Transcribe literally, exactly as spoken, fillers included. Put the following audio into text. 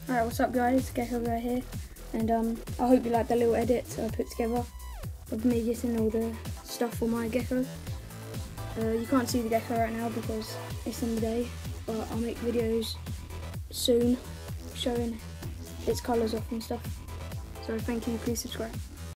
Alright, what's up guys, Gecko Guy here, and um, I hope you like the little edits I put together of me getting all the stuff for my gecko. Uh, you can't see the gecko right now because it's in the day, but I'll make videos soon showing its colours off and stuff. So thank you, please subscribe.